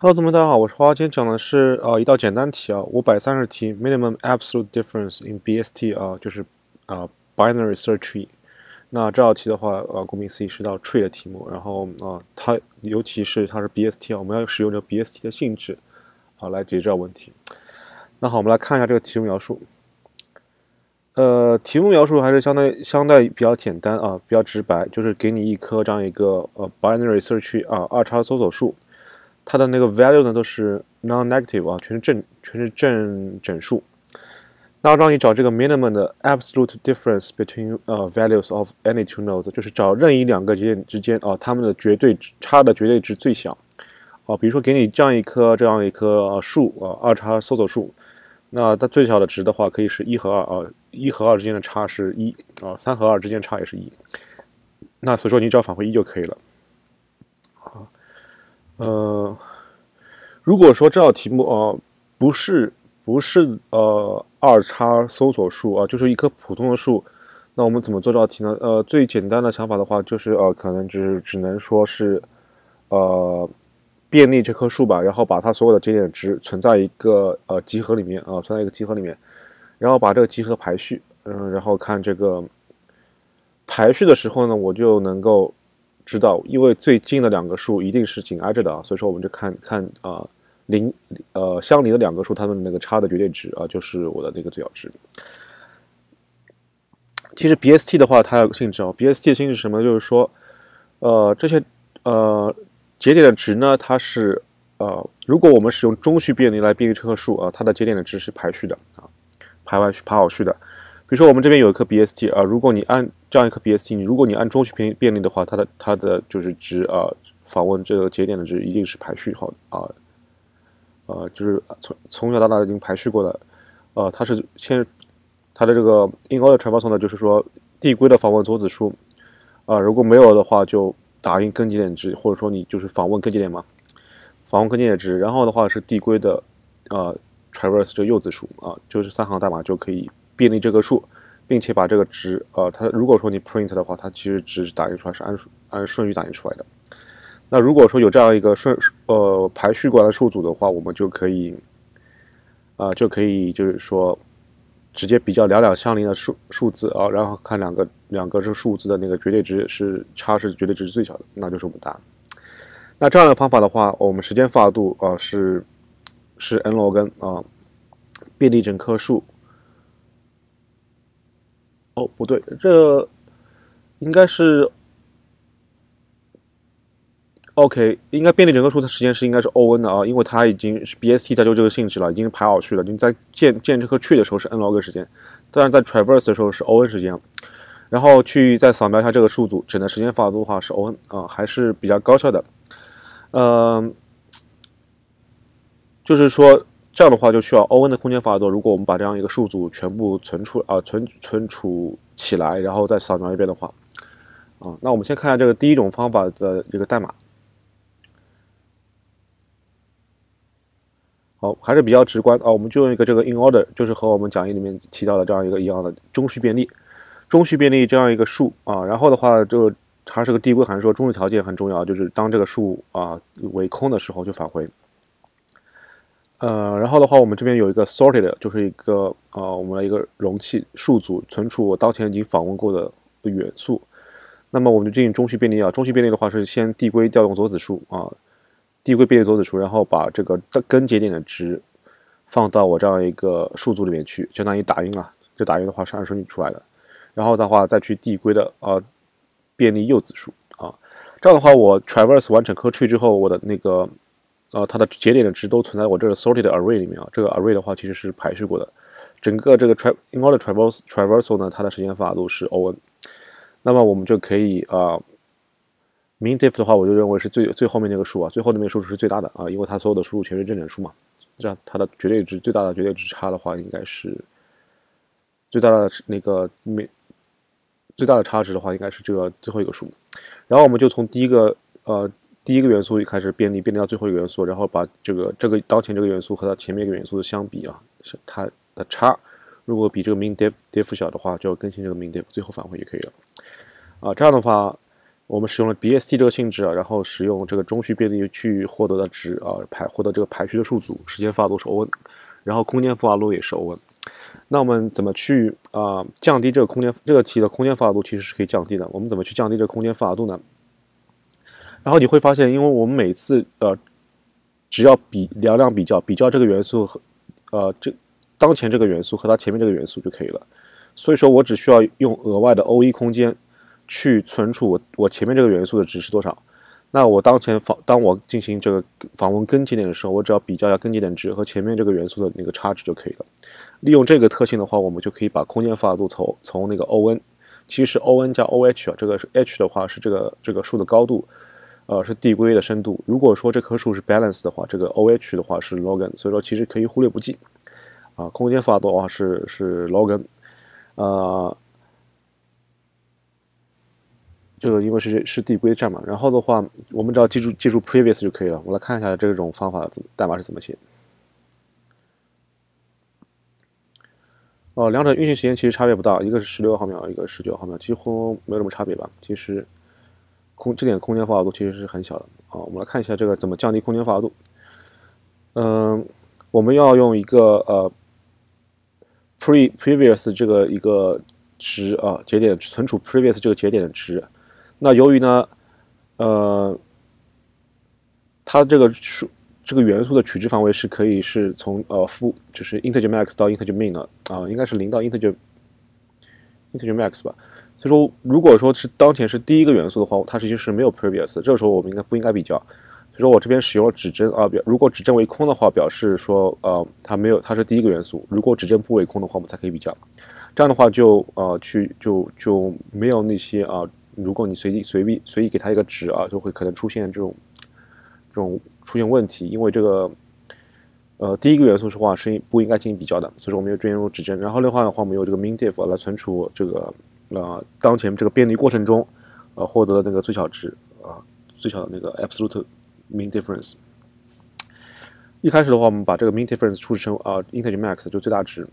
Hello，同学们，大家好，我是花花。今天讲的是一道简单题啊，530题，minimum absolute difference in BST 就是binary search tree。那这道题的话，顾名思义是道 tree 的题目，然后它尤其是它是 BST 我们要使用这个 BST 的性质来解决这道问题。那好，我们来看一下这个题目描述。题目描述还是相对比较简单比较直白，就是给你一颗这样一个binary search tree 二叉搜索树。它的那个 value 呢都是 non-negative 全是正整数。那让你找这个 minimum 的 absolute difference between values of any two nodes， 就是找任意两个节点之间它们的绝对差的绝对值最小。比如说给你这样一棵树二叉搜索树，那它最小的值的话可以是1和21和2之间的差是13和2之间差也是1。那所以说你只要返回1就可以了。如果说这道题目不是二叉搜索树就是一棵普通的树，那我们怎么做这道题呢？最简单的想法的话，就是可能只能说是便利这棵树吧，然后把它所有的节点值存在一个集合里面存在一个集合里面，然后把这个集合排序，然后看这个排序的时候呢，我就能够知道，因为最近的两个数一定是紧挨着的所以说我们就看相邻的两个数它们那个差的绝对值就是我的那个最小值。其实 BST 的话，它有个性质BST 的性质是什么？就是说，这些节点的值呢，它是如果我们使用中序便利来便利这棵树它的节点的值是排序的排好序的。比如说我们这边有一颗 BST如果你按这样一颗 BST， 如果你按中序便利的话，它的就是值访问这个节点的值一定是排序好就是从小到大已经排序过的它的这个 in order traversal 呢，就是说递归的访问左子数如果没有的话就打印根节点值，或者说你就是访问根节点嘛，访问根节点值，然后的话是递归的traverse 这个右子数就是3行代码就可以便利这个数，并且把这个值它如果说你 print 的话，它其实值打印出来是按顺序打印出来的。那如果说有这样一个排序过来的数组的话，我们就可以就是说直接比较两相邻的数字然后看两个这个数字的那个绝对值是绝对值是最小的，那就是我们答案。那这样的方法的话，我们时间跨度是 n log n 便利整棵树。不对，这应该是 OK， 应该便利整棵树的时间是应该是 O(n) 的因为它已经是 BST， 它就这个性质了，已经排好序了。你在建这棵 tree 的时候是 n log 时间，当然在 traverse 的时候是 O(n) 时间。然后再扫描一下这个数组整的时间跨度的话是 O(n) 还是比较高效的。就是说这样的话就需要 O(n) 的空间跨度。如果我们把这样一个数组全部存储起来，然后再扫描一遍的话那我们先看一下这个第一种方法的这个代码。好，还是比较直观我们就用一个这个 in order， 就是和我们讲义里面提到的这样一个一样的中序便利这样一个数然后的话它是个递归函数，中序条件很重要，就是当这个数为空的时候就返回。然后的话，我们这边有一个 sorted， 就是一个我们的一个容器数组存储我当前已经访问过的元素。那么我们就进行中序便利中序便利的话是先递归调用左子数递归便利左子数，然后把这个根节点的值放到我这样一个数组里面去，相当于打印这打印的话是按顺序出来的。然后的话再去递归的便利右子数这样的话我 traverse 完整颗 tree 之后，我的那个它的节点的值都存在我这个 sorted array 里面这个 array 的话其实是排序过的。整个这个 in order traversal 呢，它的时间跨度是 O(n). 那么我们就可以min_diff 的话，我就认为是最后面那个数最后面那个数是最大的因为它所有的数全是正整数嘛，这样它的最大的绝对值差的话，应该是最大的差值的话，应该是这个最后一个数。然后我们就从第一个元素开始便利到最后一个元素，然后把这个当前这个元素和它前面一个元素的相比是它的差，如果比这个 min_diff 小的话，就要更新这个 min_diff， 最后返回就可以了这样的话我们使用了 BST 这个性质啊，然后使用这个中序便利去获得的值啊，获得这个排序的数组，时间复杂度是 O_n， 然后空间复杂度也是 O_n。那我们怎么去降低这个空间？这个题的空间复杂度其实是可以降低的。我们怎么去降低这个空间复杂度呢？然后你会发现，因为我们每次只要两量比较这个元素和当前这个元素和它前面这个元素就可以了。所以说我只需要用额外的 O1 空间去存储我前面这个元素的值是多少。那我当我进行这个访问根节点的时候，我只要比较一下根节点值和前面这个元素的那个差值就可以了。利用这个特性的话，我们就可以把空间复杂度从那个 O_n， 其实是 O_n 加 O_h 啊，这个是 h 的话是这个数的高度，是递归的深度。如果说这棵树是 balance 的话，这个 O_h 的话是 log_n， 所以说其实可以忽略不计。空间复杂度的话是log_n，这个因为是递归站嘛，然后的话，我们只要记住 previous 就可以了。我来看一下这种方法代码是怎么写。两者运行时间其实差别不大，一个是16毫秒，一个是19毫秒，几乎没有什么差别吧。其实这点空间复杂度其实是很小的。我们来看一下这个怎么降低空间复杂度。我们要用一个previous 这个一个值节点存储 previous 这个节点的值。那由于呢，它这个元素的取值范围是可以是从就是 integer max 到 integer min 的应该是0到 integer max 吧。所以说，如果说是当前是第一个元素的话，它实际是没有 previous 的，这个时候我们不应该比较。所以说我这边使用了指针如果指针为空的话，表示说它是第一个元素；如果指针不为空的话，我们才可以比较。这样的话就没有那些如果你随意给它一个值就会可能出现这种出现问题，因为这个第一个元素是不应该进行比较的，所以说我们要专用指针。然后的话，我们有这个 min_diff 来存储这个当前这个编离过程中获得的那个最小值最小的那个 absolute mean difference。一开始的话，我们把这个 mean difference 处置成integer max 就最大值，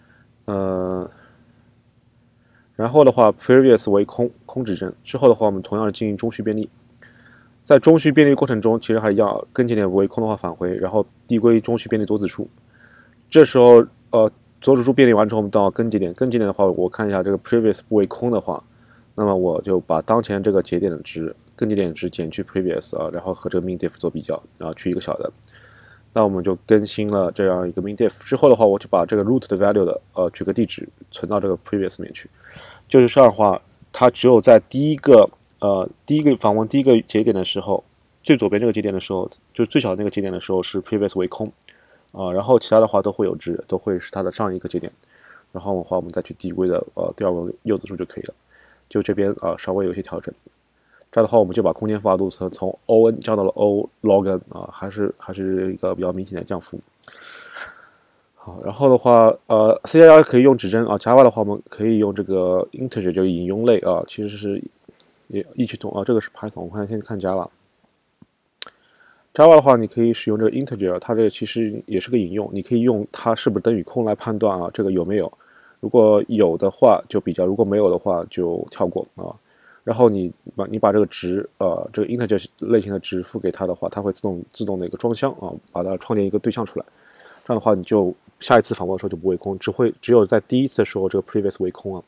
然后的话 previous 为空指针，之后的话我们同样进行中序便利。在中序便利过程中，其实还一样，根节点为空的话返回，然后递归中序便利多子数。这时候左指数便利完之后，我们到根节点，根节点的话，我看一下这个 previous 不为空的话，那么我就把当前这个节点的值根节点值减去 previous 然后和这个 min_diff 做比较，然后取一个小的。那我们就更新了这样一个 min_diff 之后的话，我就把这个 root 的 value 的取个地址存到这个 previous 里面去。就是这样的话，它只有在第一个访问第一个节点的时候，最左边这个节点的时候，就是最小的那个节点的时候是 previous 为空然后其他的话都会有值，都会是它的上一个节点。然后的话，我们再去递归的第二个右子数就可以了。就这边稍微有一些调整。这样的话，我们就把空间复杂度从 O_n 降到了 O_log_n 还是一个比较明显的降幅。好，然后的话，C++ 可以用指针Java 的话，我们可以用这个 integer 就引用类其实是也异曲同这个是 Python， 我们先看 Java。Java 的话，你可以使用这个 integer， 它这个其实也是个引用，你可以用它是不是等于空来判断这个有没有。如果有的话就比较，如果没有的话就跳过然后你把这个值这个 integer 类型的值付给它的话，它会自动的一个装箱把它创建一个对象出来。这样的话，你就下一次访问的时候就不为空，只有在第一次的时候这个 previous 为空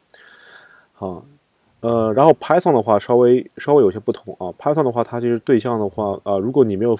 然后 Python 的话稍微有些不同Python 的话，它就是对象的话如果你没有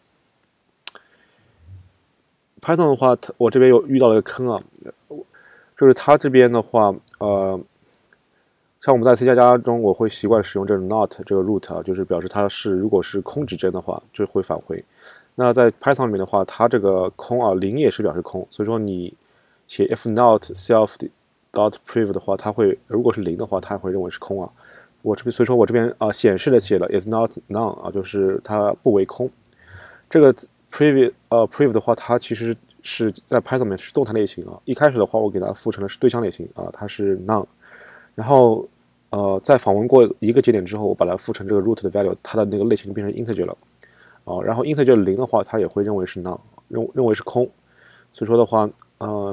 Python 的话，我这边有遇到了一个坑就是它这边的话像我们在 C++ 中，我会习惯使用这种 not 这个 root 就是表示它如果是空指针的话，就会返回。那在 Python 里面的话，它这个空0也是表示空，所以说你写 if not self.prev 的话，它会如果是0的话，它会认为是空所以说我这边显示的写了 is not none 就是它不为空。这个 prev 的话，它其实是在 Python 里面是动态类型一开始的话，我给它赋成的是对象类型它是 none， 然后在访问过一个节点之后，我把它赋成这个 root 的 value， 它的那个类型变成 integer 了然后 integer 0的话，它也会认为是 none， 认为是空。所以说的话，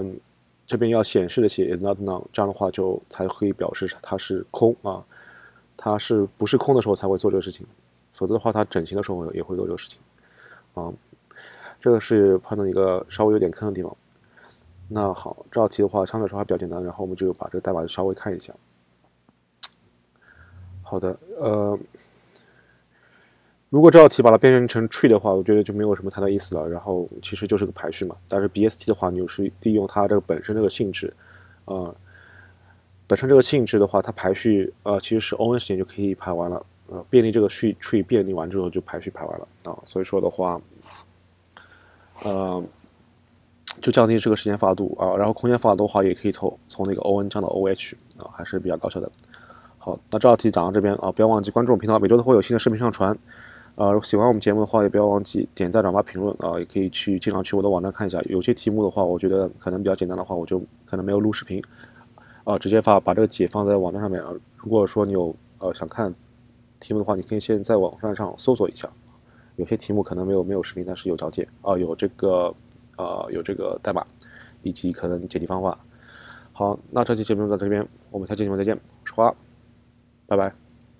这边要显示的写 is not none， 这样的话才可以表示它是空它是不是空的时候才会做这个事情，否则的话它整形的时候也会做这个事情啊。这个是判断一个稍微有点坑的地方。那好，这道题的话相对来说还比较简单，然后我们就把这个代码稍微看一下。好的，如果这道题把它变成 tree 的话，我觉得就没有什么太大意思了。然后其实就是个排序嘛。但是 BST 的话，你是利用它这个本身这个性质，本身这个性质的话，它排序其实是 ON 时间就可以排完了。便利这个tree 便利完之后就排序排完了啊。所以说的话，就降低这个时间跨度啊。然后空间跨度的话，也可以从那个 ON 降到 OH 啊，还是比较高效的。好，那这道题讲到这边啊，不要忘记关注我们频道，每周都会有新的视频上传。喜欢我们节目的话，也不要忘记点赞、转发、评论啊，也可以经常去我的网站看一下。有些题目的话，我觉得可能比较简单的话，我就可能没有录视频，直接把这个解放在网站上面啊。如果说你有想看题目的话，你可以先在网站上搜索一下。有些题目可能没有视频，但是有讲解啊，有这个代码以及可能解题方法。好，那这期节目到这边，我们下期节目再见，我是花，拜拜。